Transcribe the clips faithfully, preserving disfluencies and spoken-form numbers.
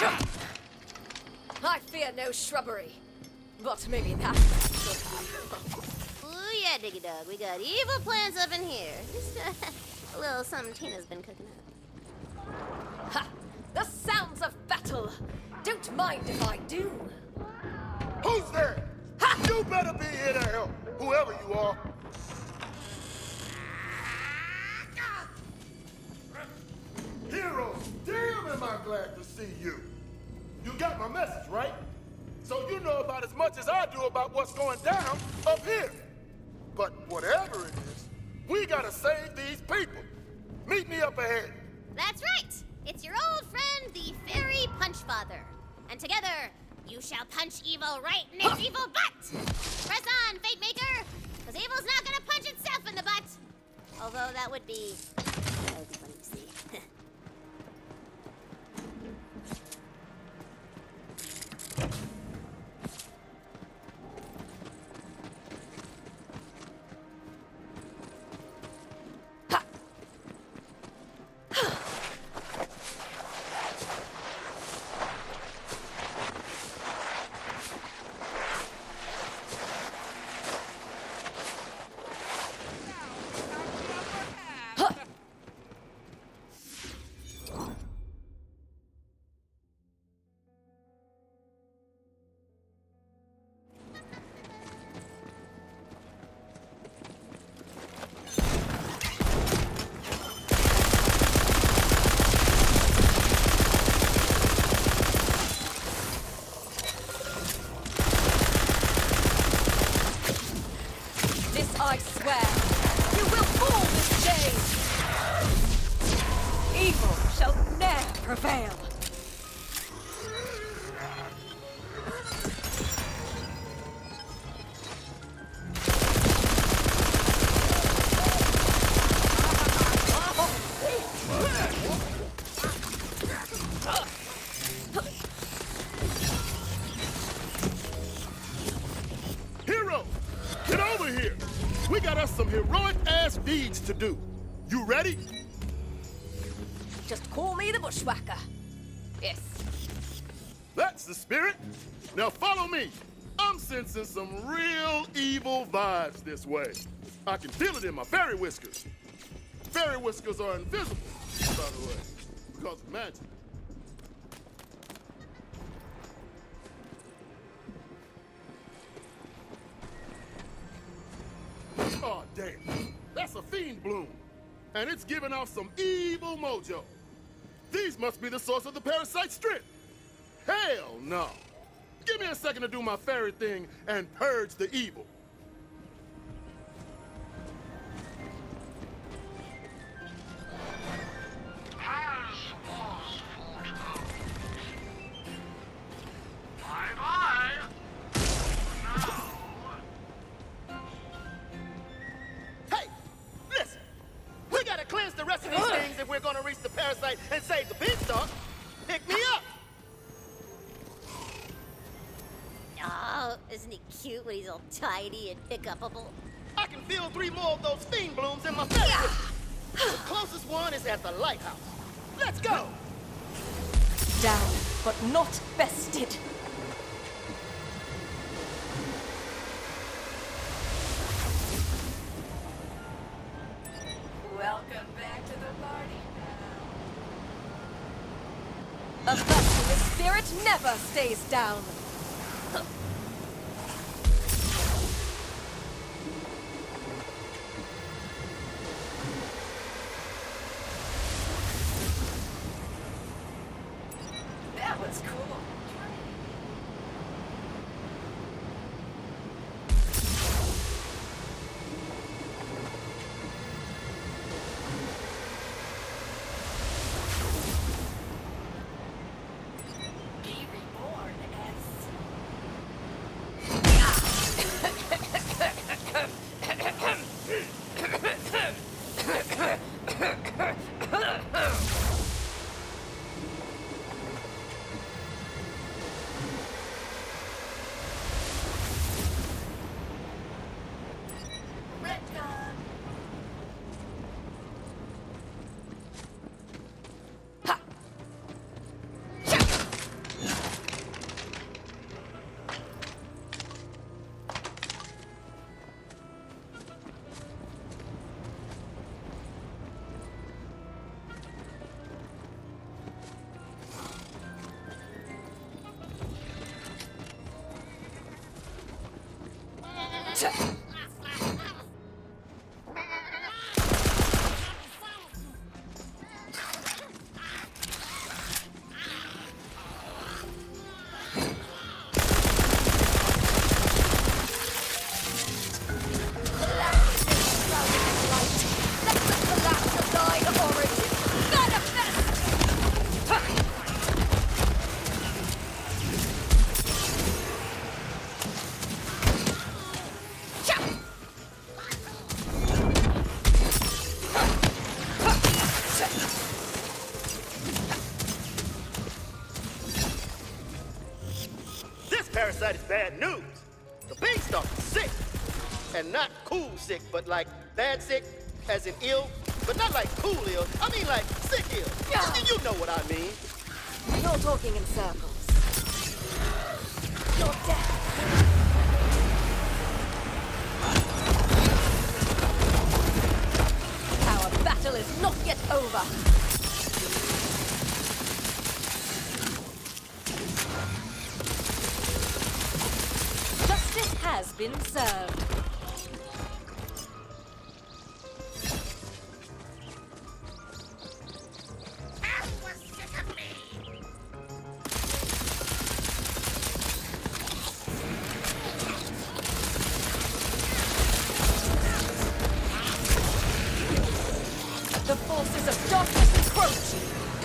I fear no shrubbery, but maybe that. Ooh, yeah, Diggy Dog. We got evil plans up in here. Just uh, a little something Tina's been cooking up. Ha! The sounds of battle. Don't mind if I do. Who's there? Ha! You better be here to help, whoever you are. Heroes, damn am I glad to see you. You got my message, right? So you know about as much as I do about what's going down up here. But whatever it is, we gotta save these people. Meet me up ahead. That's right. It's your old friend, the Fairy Punchfather. And together, you shall punch evil right in its evil butt. Press on, Fate Maker, because evil's not gonna punch itself in the butt. Although that would be, that would be funny to see. I swear, you will fall this day! Evil shall ne'er prevail! Hero, get over here! We got us some heroic-ass deeds to do. You ready? Just call me the Bushwhacker. Yes. That's the spirit. Now follow me. I'm sensing some real evil vibes this way. I can feel it in my fairy whiskers. Fairy whiskers are invisible, by the way, because of magic. Oh, damn. That's a fiend bloom. And it's giving off some evil mojo. These must be the source of the parasite strip. Hell no. Give me a second to do my fairy thing and purge the evil. The rest of these things if we're gonna reach the parasite and save the beanstalk. Pick me up! Oh, isn't he cute when he's all tidy and pick-upable? I can feel three more of those fiend blooms in my face. Yeah. The closest one is at the lighthouse. Let's go! Down, but not bested. Welcome back to the party now. A virtuous spirit never stays down. That was cool. parasite is bad news. The beanstalk is sick. And not cool sick, but like bad sick, as in ill, but not like cool ill. I mean like sick ill. Yeah. You know what I mean. You're talking in circles. You're dead. Our battle is not yet over. Justice has been served. The forces of darkness approach!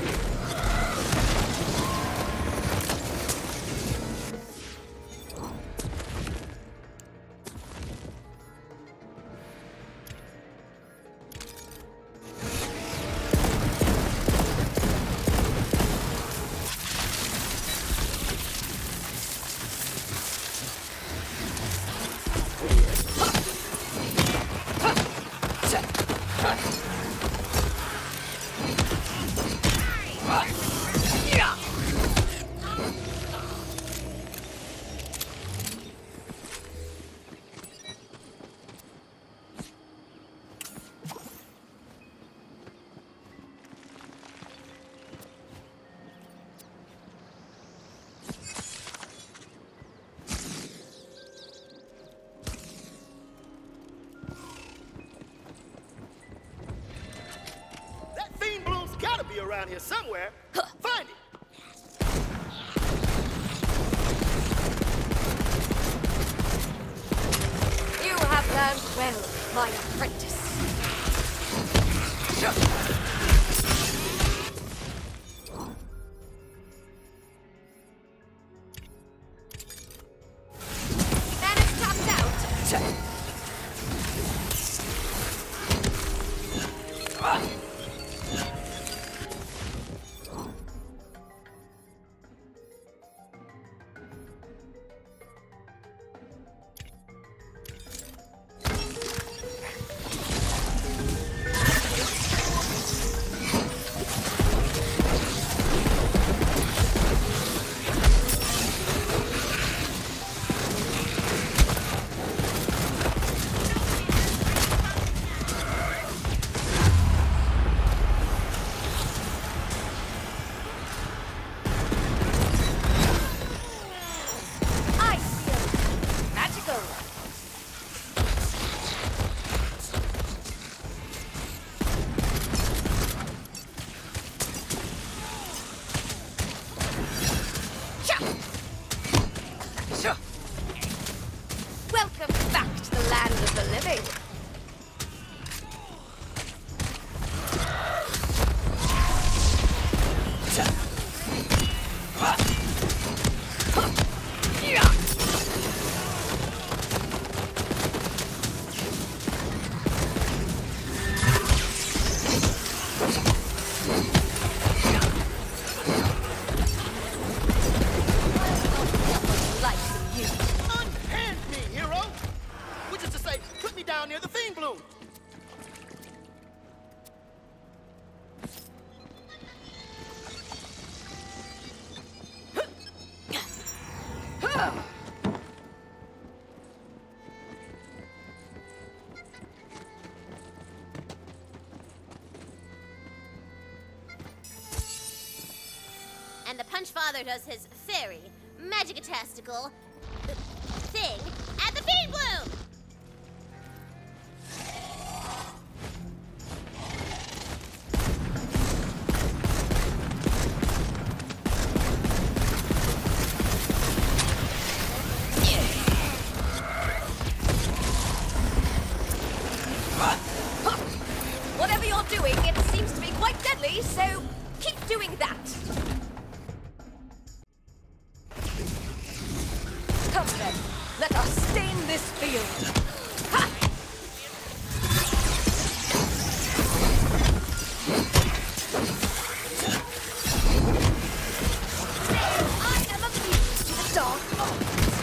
Around here somewhere. Find it. You have learned well, my apprentice. And it's tapped out. Welcome back to the land of the living. Near the Fiend Bloom. And the Punch Father does his fairy, magic-tastical thing at the Fiend Bloom! Whatever you're doing, it seems to be quite deadly, so keep doing that. Come then, let us stain this field. Ha! I am immune to the dark arts.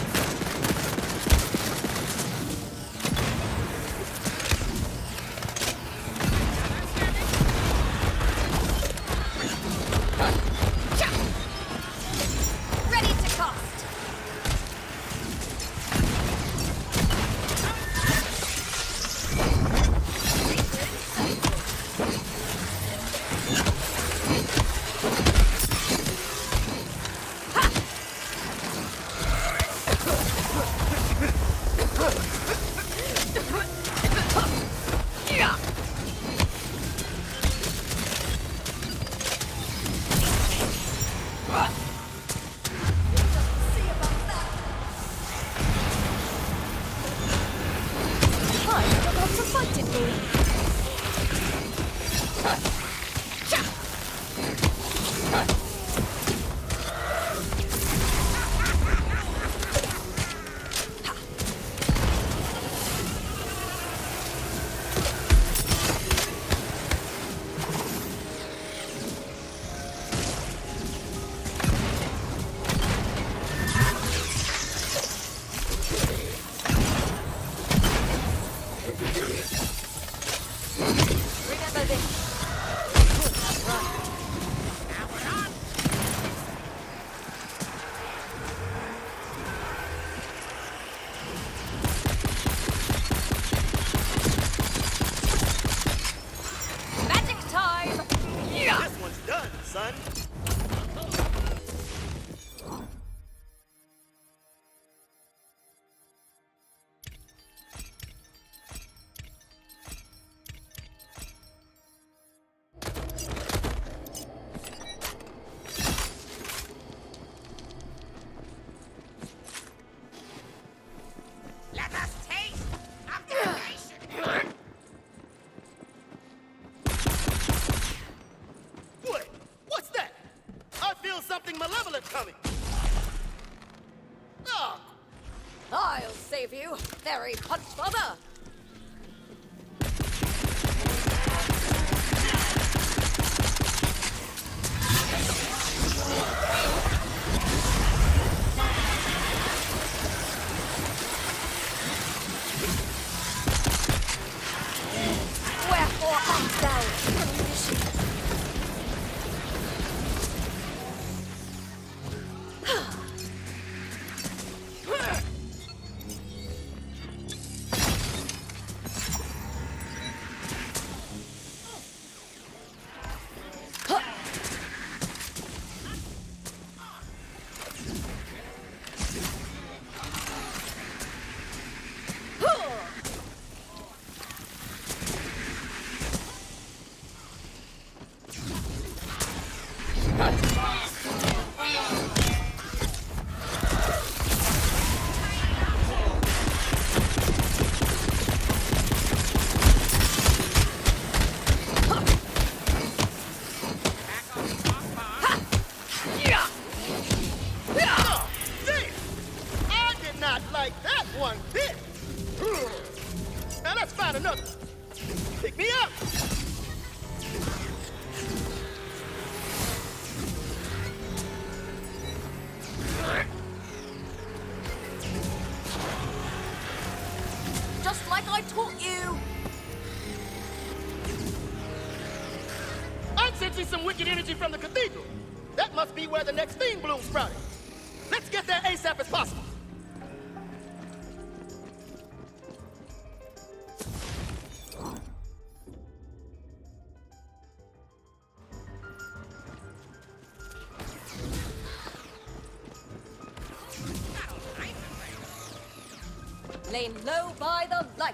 something malevolent coming. Oh. I'll save you, Fairy Punchfather! Wherefore art thou, premonition? Just like I taught you! I'm sensing some wicked energy from the cathedral. That must be where the next Fiend Bloom sprouted. Let's get there ASAP as possible. Lain low by the light.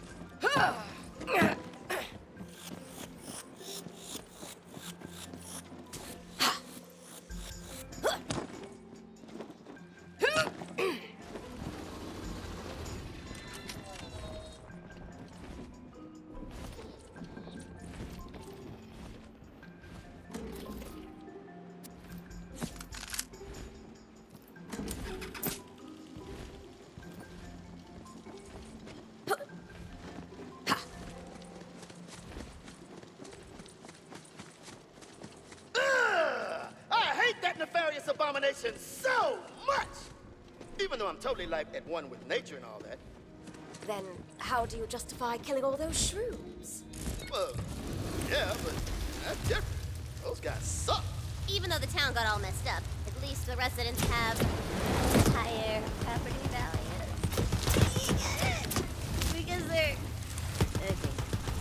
Nefarious abomination so much! Even though I'm totally like at one with nature and all that. Then how do you justify killing all those shrooms? Well, yeah, but that's different. Those guys suck. Even though the town got all messed up, at least the residents have higher property values. Because they're... Okay.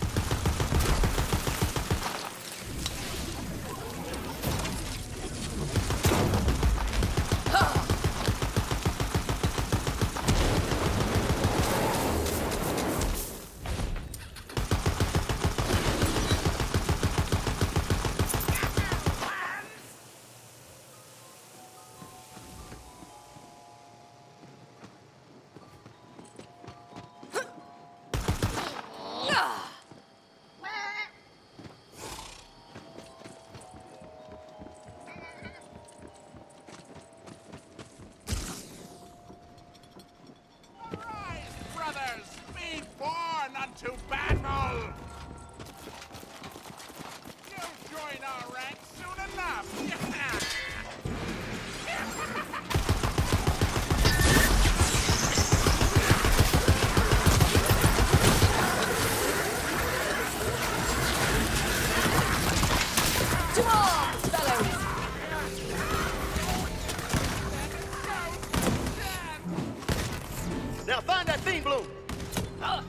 To battle! You'll join our ranks soon enough! To arms, fellows! Now find that Fiend Bloom! Uh.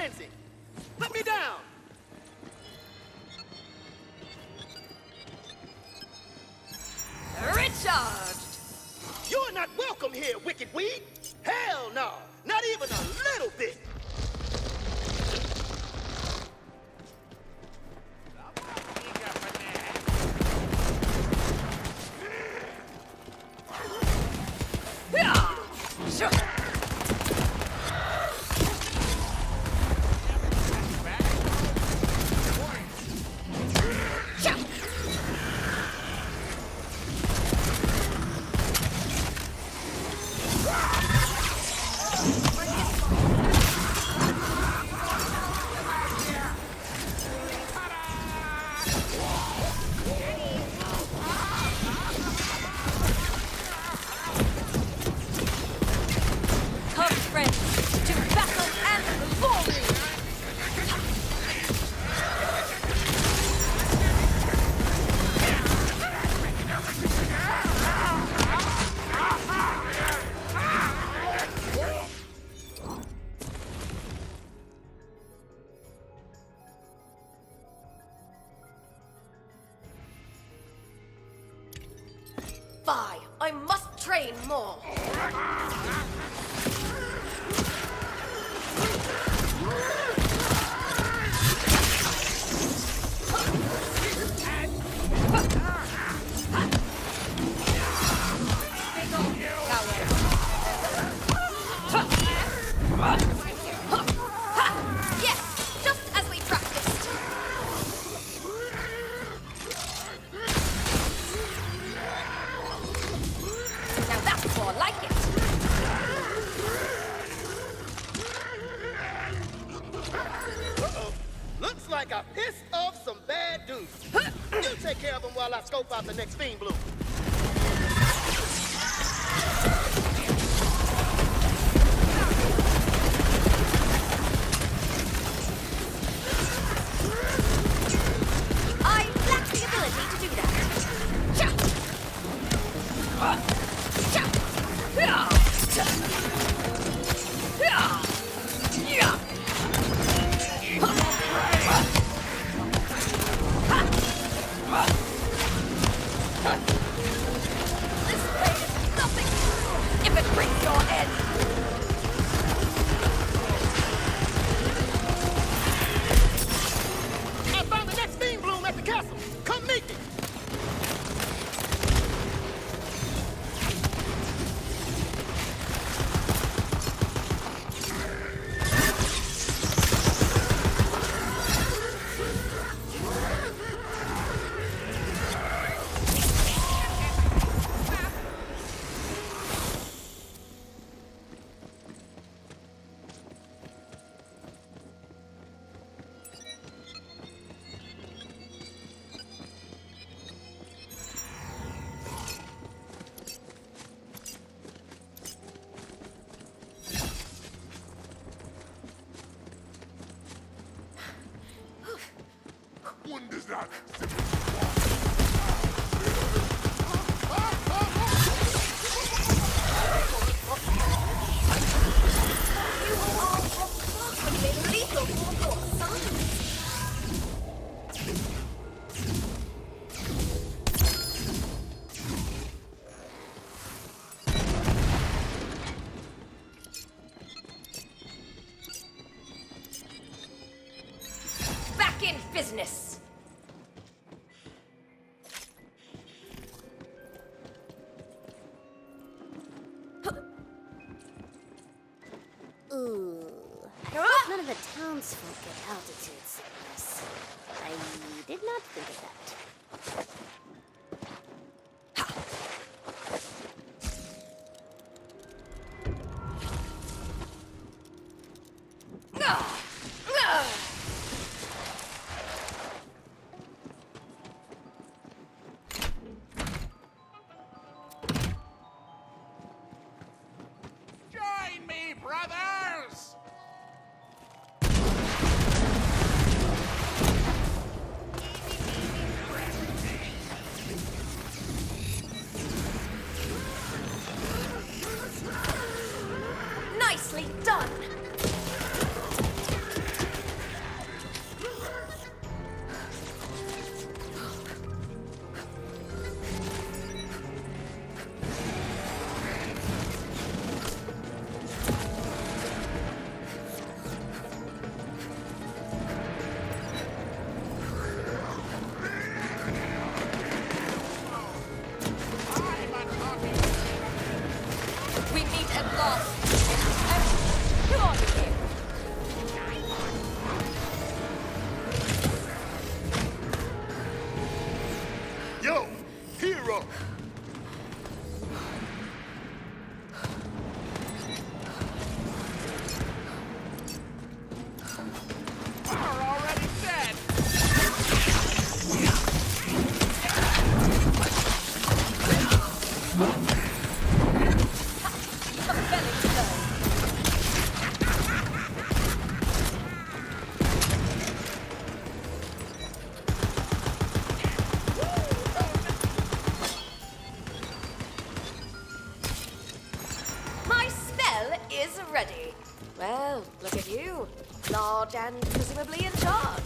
fancy. Put me down. Recharged! You're not welcome here, wicked weed. Hell no, not even a little bit. I must train more. Yes, just as we practiced. Now that's more like it. Uh-oh. Looks like I pissed off some bad dudes. You take care of them while I scope out the next Fiend Blue. I lack the ability to do that. Cha! Cha! This place is nothing if it brings your end. I found the next Fiend Bloom at the castle. Come meet me. One does not. Lethal for your sons. Back in business. Ooh. None of the townsfolk get altitude sickness. I did not think of that. Join me, brothers! Nicely done. and lost. Oh, come on here. Yo, Hero! We're already dead. Belly to go. My spell is ready. Well, look at you. Large and presumably in charge.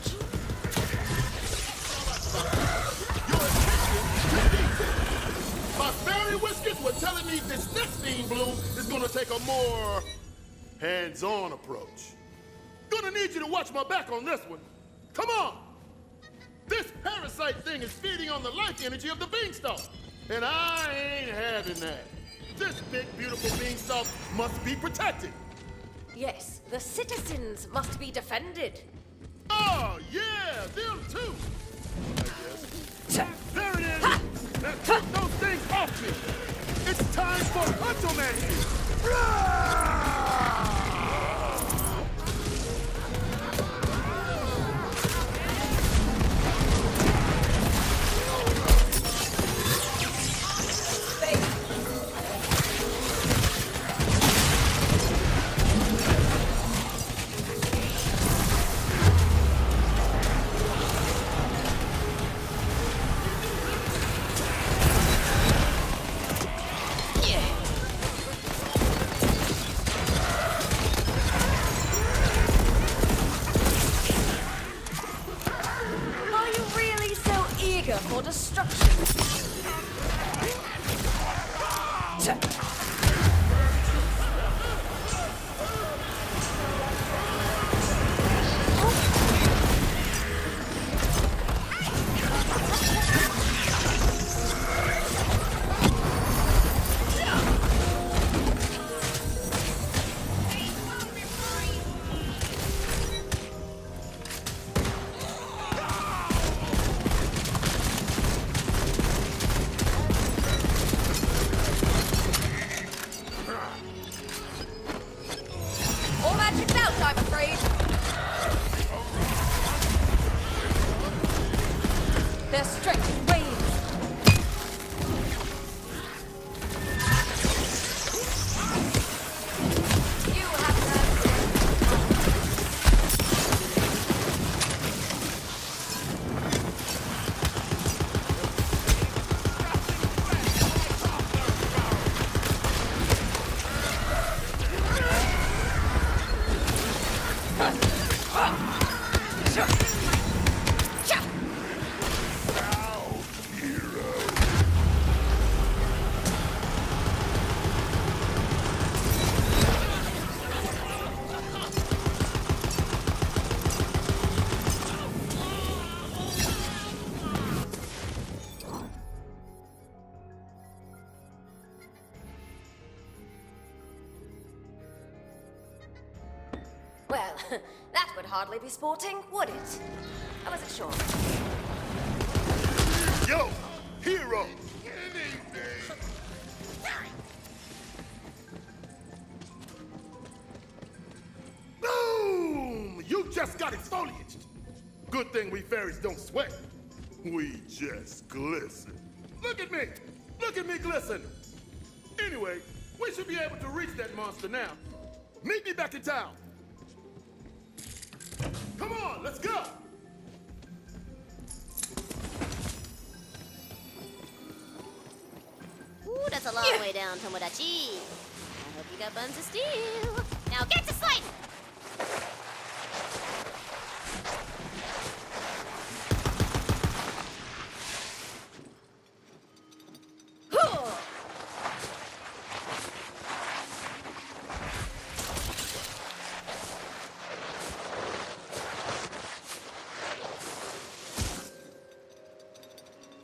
My fairy whiskers were telling me this next theme bloom is gonna take a more hands-on approach. Gonna need you to watch my back on this one. Come on! This parasite thing is feeding on the life energy of the beanstalk, and I ain't having that. This big, beautiful beanstalk must be protected. Yes, the citizens must be defended. Oh, yeah, them too. I guess. There it is. Now take those things off me. It's time for Huntomancy. Rah! Are you really so eager for destruction? All magic's out, I'm afraid. Their strength wanes. You have to. Well, that would hardly be sporting, would it? I wasn't sure. Yo, Hero! Boom! You just got exfoliated. Good thing we fairies don't sweat. We just glisten. Look at me! Look at me glisten! Anyway, we should be able to reach that monster now. Meet me back in town. Come on, let's go! Ooh, that's a long way down, Tomodachi. I hope you got buns of steel. Now get to slide!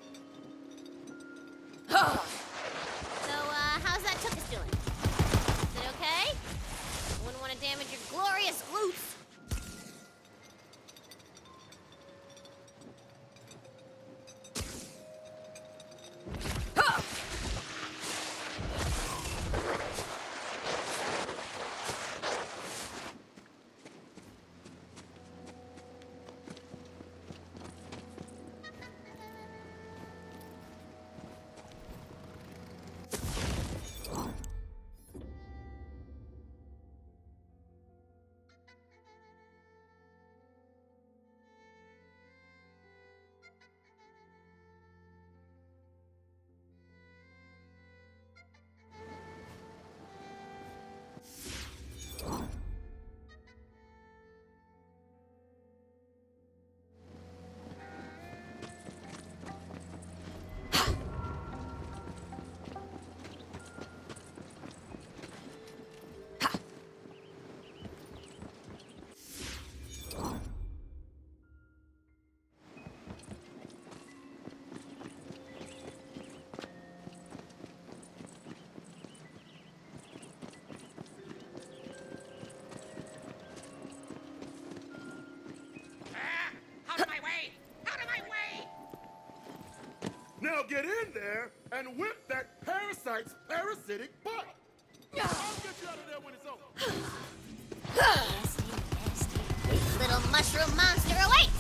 So, uh, how's that Tuckus doing? get in there and whip that parasite's parasitic butt. I'll get you out of there when it's over. Nasty, nasty. Big little mushroom monster awaits!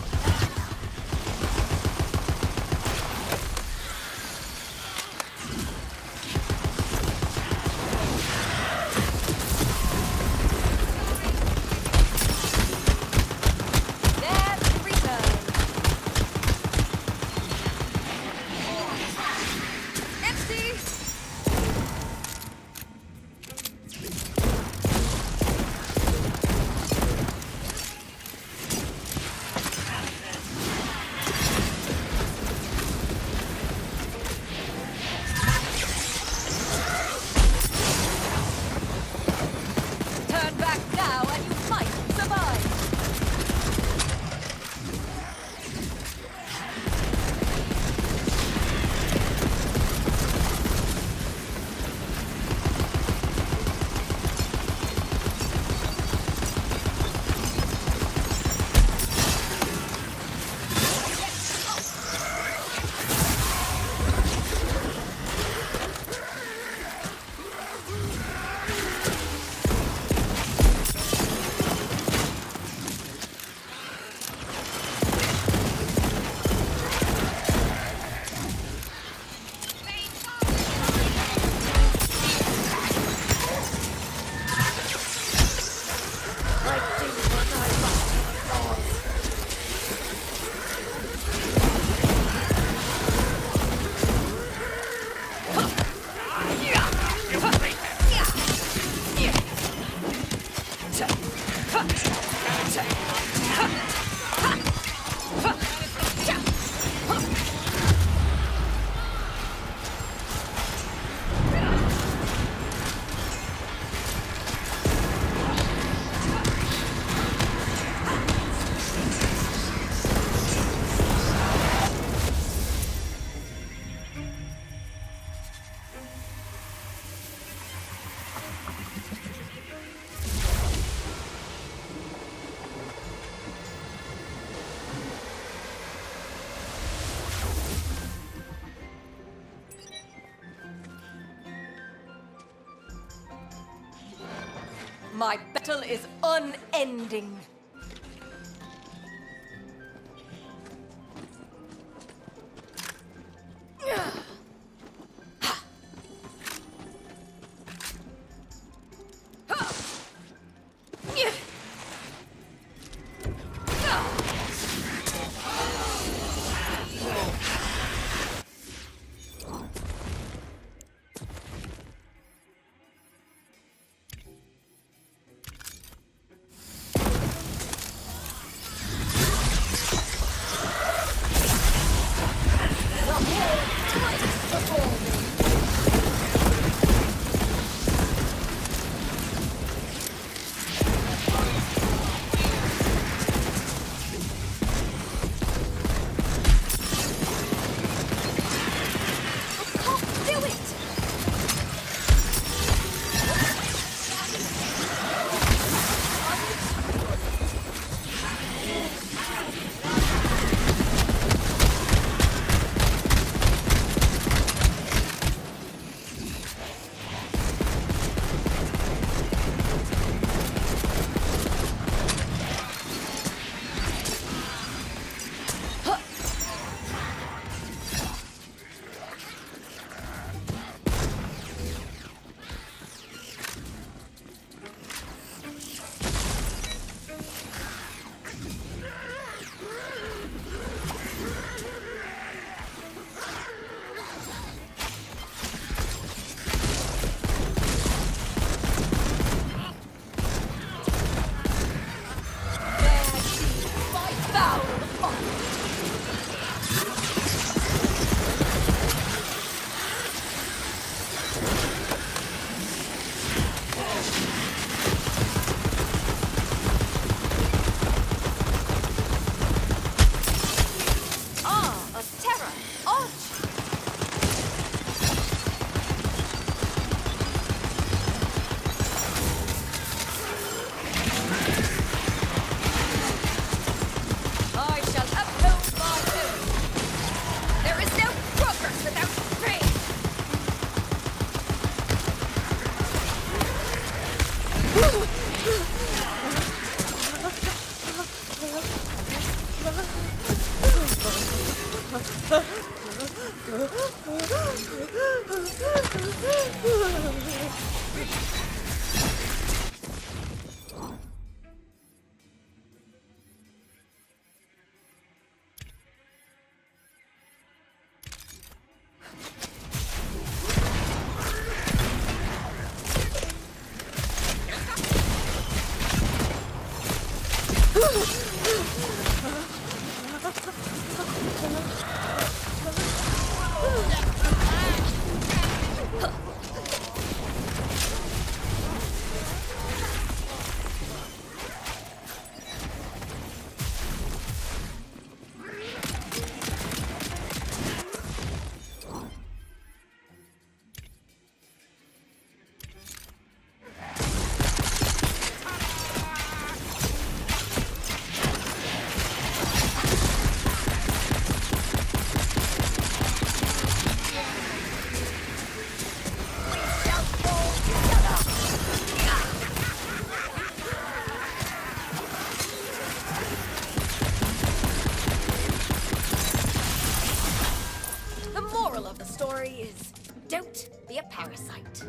My battle is unending. Is don't be a parasite.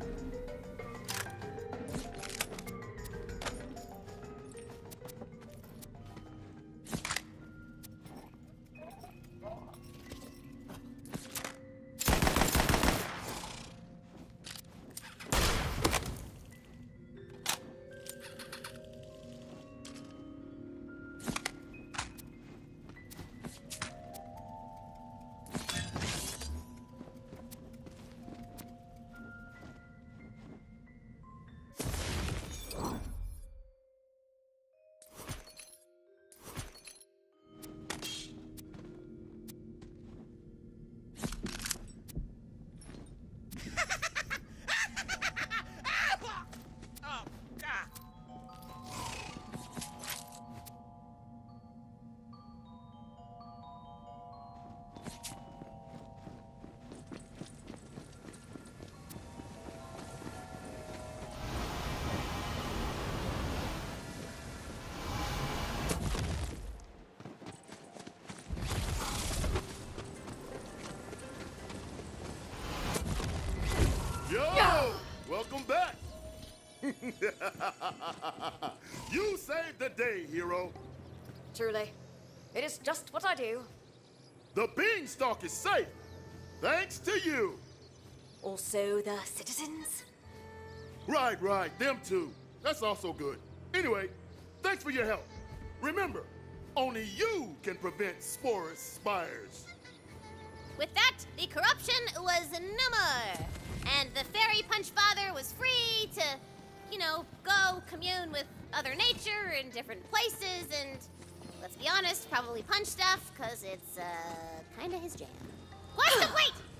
Yo! Welcome back! You saved the day, hero. Truly, it is just what I do. The beanstalk is safe, thanks to you. Also the citizens. Right, right, them too. That's also good. Anyway, thanks for your help. Remember, only you can prevent Sporus spires. With that, the corruption was no more. And the Fairy Punch Father was free to, you know, go commune with other nature in different places and, let's be honest, probably punch stuff, because it's, uh, kind of his jam. Quest complete!